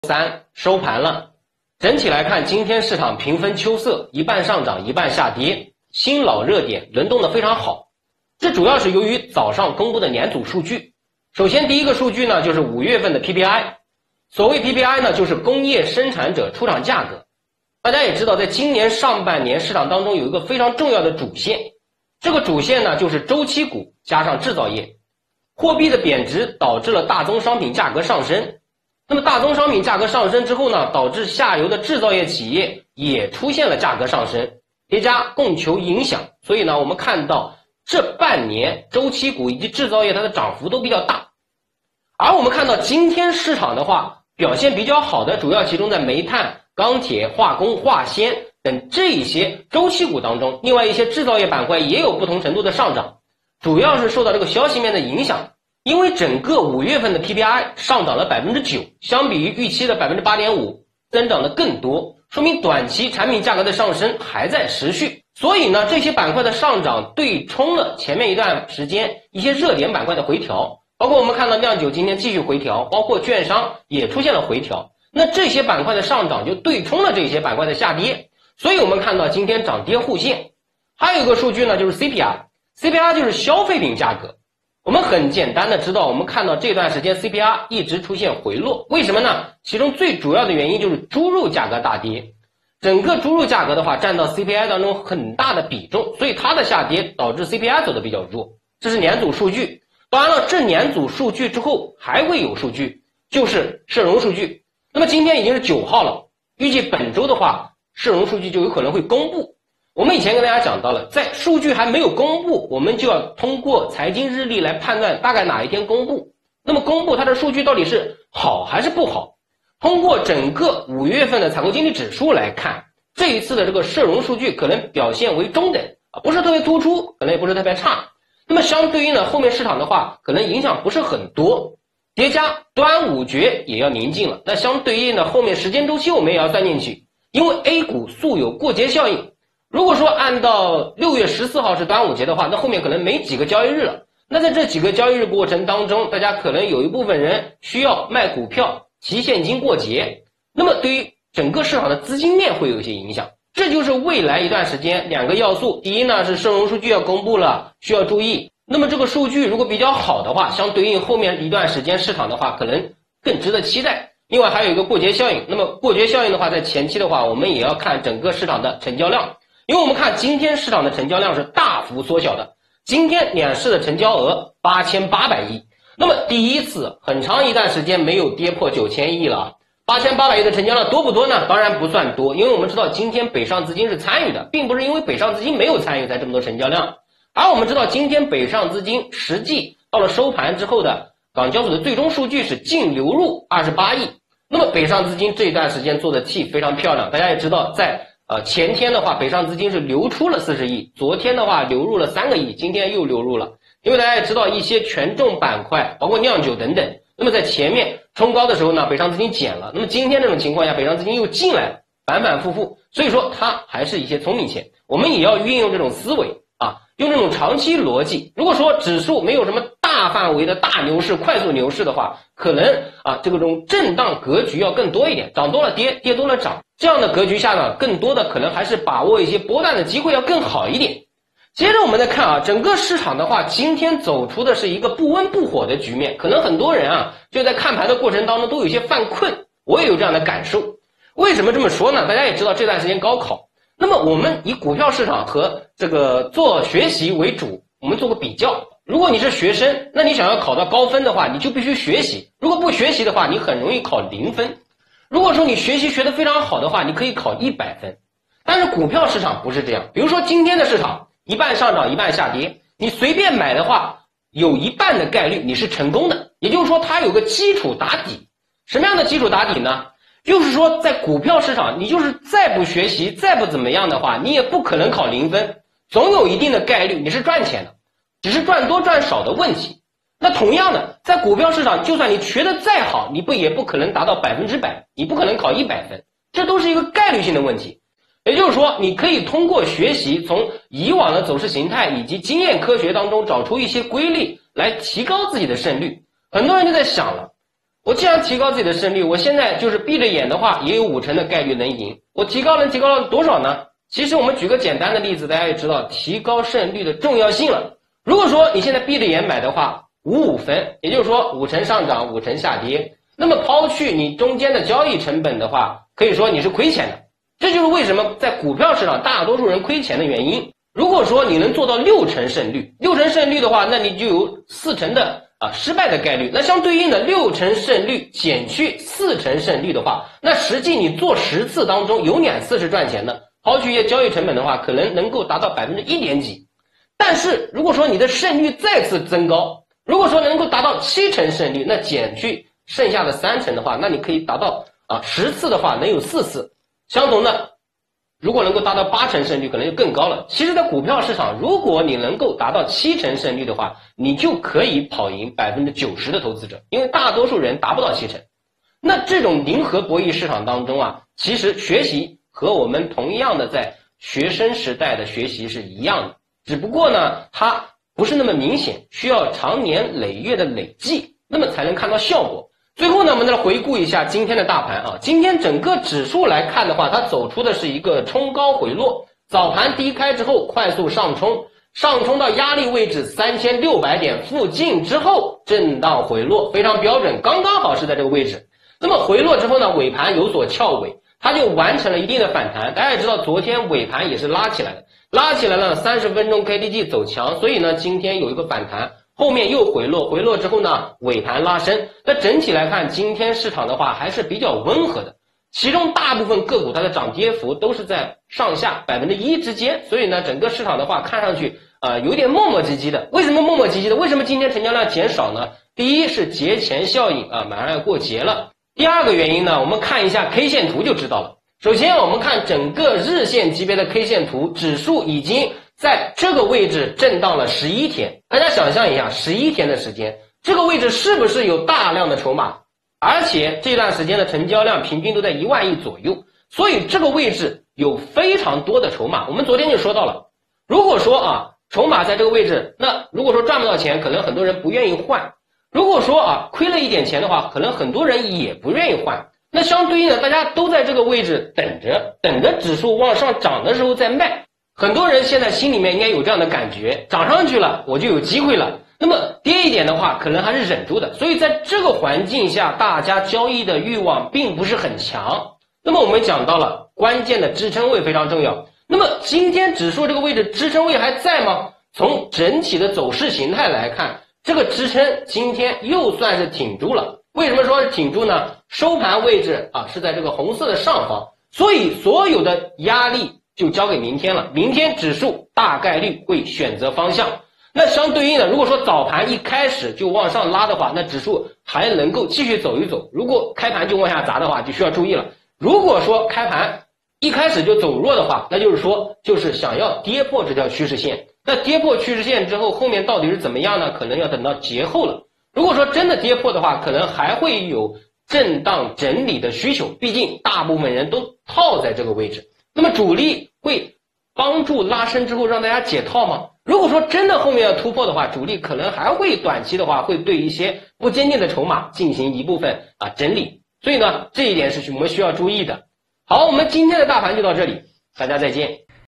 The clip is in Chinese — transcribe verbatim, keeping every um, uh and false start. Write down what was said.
三收盘了，整体来看，今天市场平分秋色，一半上涨，一半下跌，新老热点轮动的非常好。这主要是由于早上公布的年组数据。首先第一个数据呢，就是五月份的 P P I。所谓 P P I 呢，就是工业生产者出厂价格。大家也知道，在今年上半年市场当中有一个非常重要的主线，这个主线呢就是周期股加上制造业。货币的贬值导致了大宗商品价格上升。那么大宗商品价格上升之后呢，导致下游的制造业企业也出现了价格上升，叠加供求影响，所以呢，我们看到这半年周期股以及制造业它的涨幅都比较大。而我们看到今天市场的话，表现比较好的主要集中在煤炭、钢铁、化工、化纤等这一些周期股当中，另外一些制造业板块也有不同程度的上涨，主要是受到这个消息面的影响。因为整个五月份的 P P I 上涨了 百分之九， 相比于预期的 百分之八点五 增长的更多，说明短期产品价格的上升还在持续。所以呢，这些板块的上涨对冲了前面一段时间一些热点板块的回调，包括我们看到酿酒今天继续回调，包括券商也出现了回调，那这些板块的上涨就对冲了这些板块的下跌，所以我们看到今天涨跌互现。还有一个数据呢，就是 C P I， C P I 就是消费品价格。我们很简单的知道，我们看到这段时间 C P I 一直出现回落，为什么呢？其中最主要的原因就是猪肉价格大跌，整个猪肉价格的话占到 C P I 当中很大的比重，所以它的下跌导致 C P I 走的比较弱。这是年组数据。当然了，这年组数据之后还会有数据，就是社融数据。那么今天已经是九号了，预计本周的话，社融数据就有可能会公布。我们以前跟大家讲到了，在数据还没有公布，我们就要通过财经日历来判断大概哪一天公布。那么公布它的数据到底是好还是不好？通过整个五月份的采购经理指数来看，这一次的这个社融数据可能表现为中等啊，不是特别突出，可能也不是特别差。那么相对应的后面市场的话，可能影响不是很多。叠加端午节也要临近了，那相对应的后面时间周期我们也要算进去，因为 A 股素有过节效应。如果说按照六月十四号是端午节的话，那后面可能没几个交易日了。那在这几个交易日过程当中，大家可能有一部分人需要卖股票提现金过节，那么对于整个市场的资金面会有一些影响。这就是未来一段时间两个要素，第一呢是社融数据要公布了，需要注意。那么这个数据如果比较好的话，相对应后面一段时间市场的话可能更值得期待。另外还有一个过节效应，那么过节效应的话，在前期的话我们也要看整个市场的成交量。因为我们看今天市场的成交量是大幅缩小的，今天两市的成交额八千八百亿，那么第一次很长一段时间没有跌破九千亿了。八千八百亿的成交量多不多呢？当然不算多，因为我们知道今天北上资金是参与的，并不是因为北上资金没有参与才这么多成交量。而我们知道今天北上资金实际到了收盘之后的港交所的最终数据是净流入二十八亿，那么北上资金这一段时间做的 T 非常漂亮，大家也知道在呃，前天的话，北上资金是流出了四十亿，昨天的话流入了三个亿，今天又流入了。因为大家也知道一些权重板块，包括酿酒等等，那么在前面冲高的时候呢，北上资金减了，那么今天这种情况下，北上资金又进来了，反反复复，所以说它还是一些聪明钱，我们也要运用这种思维啊，用这种长期逻辑。如果说指数没有什么大范围的大牛市、快速牛市的话，可能啊这种震荡格局要更多一点，涨多了跌，跌多了涨。这样的格局下呢，更多的可能还是把握一些波段的机会要更好一点。接着我们再看啊，整个市场的话，今天走出的是一个不温不火的局面，可能很多人啊就在看盘的过程当中都有些犯困，我也有这样的感受。为什么这么说呢？大家也知道这段时间高考，那么我们以股票市场和这个做学习为主，我们做个比较。如果你是学生，那你想要考到高分的话，你就必须学习，如果不学习的话，你很容易考零分。如果说你学习学得非常好的话，你可以考一百分。但是股票市场不是这样，比如说今天的市场一半上涨一半下跌，你随便买的话，有一半的概率你是成功的，也就是说它有个基础打底。什么样的基础打底呢？就是说在股票市场，你就是再不学习再不怎么样的话，你也不可能考零分，总有一定的概率你是赚钱的，只是赚多赚少的问题。那同样的，在股票市场，就算你学得再好，你不也不可能达到百分之百，你不可能考一百分，这都是一个概率性的问题。也就是说，你可以通过学习，从以往的走势形态以及经验科学当中找出一些规律，来提高自己的胜率。很多人就在想了， 我既然提高自己的胜率，我现在就是闭着眼的话，也有五成的概率能赢。我提高能提高到多少呢？其实我们举个简单的例子，大家也知道提高胜率的重要性了。如果说你现在闭着眼买的话，五五分，也就是说五成上涨，五成下跌。那么抛去你中间的交易成本的话，可以说你是亏钱的。这就是为什么在股票市场大多数人亏钱的原因。如果说你能做到六成胜率，六成胜率的话，那你就有四成的啊失败的概率。那相对应的六成胜率减去四成胜率的话，那实际你做十次当中有两次是赚钱的。抛去一些交易成本的话，可能能够达到百分之一点几。但是如果说你的胜率再次增高，如果说能够达到七成胜率，那减去剩下的三成的话，那你可以达到啊十次的话能有四次。相同的，如果能够达到八成胜率，可能就更高了。其实在股票市场，如果你能够达到七成胜率的话，你就可以跑赢百分之九十的投资者，因为大多数人达不到七成。那这种零和博弈市场当中啊，其实学习和我们同样的在学生时代的学习是一样的，只不过呢，它不是那么明显，需要长年累月的累计，那么才能看到效果。最后呢，我们再来回顾一下今天的大盘啊，今天整个指数来看的话，它走出的是一个冲高回落，早盘低开之后快速上冲，上冲到压力位置三千六百点附近之后震荡回落，非常标准，刚刚好是在这个位置。那么回落之后呢，尾盘有所翘尾，它就完成了一定的反弹。大家也知道昨天尾盘也是拉起来的，拉起来了三十分钟 K D J 走强，所以呢今天有一个反弹，后面又回落，回落之后呢尾盘拉升。那整体来看，今天市场的话还是比较温和的，其中大部分个股它的涨跌幅都是在上下百分之一之间，所以呢整个市场的话看上去呃有点磨磨唧唧的。为什么磨磨唧唧的？为什么今天成交量减少呢？第一是节前效应啊，马上要过节了。第二个原因呢，我们看一下 K 线图就知道了。首先我们看整个日线级别的 K 线图，指数已经在这个位置震荡了十一天。大家想象一下，十一天的时间，这个位置是不是有大量的筹码？而且这段时间的成交量平均都在一万亿左右，所以这个位置有非常多的筹码。我们昨天就说到了，如果说啊筹码在这个位置，那如果说赚不到钱，可能很多人不愿意换。如果说啊亏了一点钱的话，可能很多人也不愿意换。那相对应的，大家都在这个位置等着，等着指数往上涨的时候再卖。很多人现在心里面应该有这样的感觉，涨上去了我就有机会了，那么跌一点的话可能还是忍住的。所以在这个环境下，大家交易的欲望并不是很强。那么我们讲到了关键的支撑位非常重要。那么今天指数这个位置支撑位还在吗？从整体的走势形态来看，这个支撑今天又算是挺住了。为什么说是挺住呢？收盘位置啊是在这个红色的上方，所以所有的压力就交给明天了。明天指数大概率会选择方向。那相对应的，如果说早盘一开始就往上拉的话，那指数还能够继续走一走。如果开盘就往下砸的话，就需要注意了。如果说开盘一开始就走弱的话，那就是说就是想要跌破这条趋势线。那跌破趋势线之后，后面到底是怎么样呢？可能要等到节后了。如果说真的跌破的话，可能还会有震荡整理的需求，毕竟大部分人都套在这个位置。那么主力会帮助拉升之后让大家解套吗？如果说真的后面要突破的话，主力可能还会短期的话会对一些不坚定的筹码进行一部分啊整理，所以呢这一点是我们需要注意的。好，我们今天的大盘就到这里，大家再见。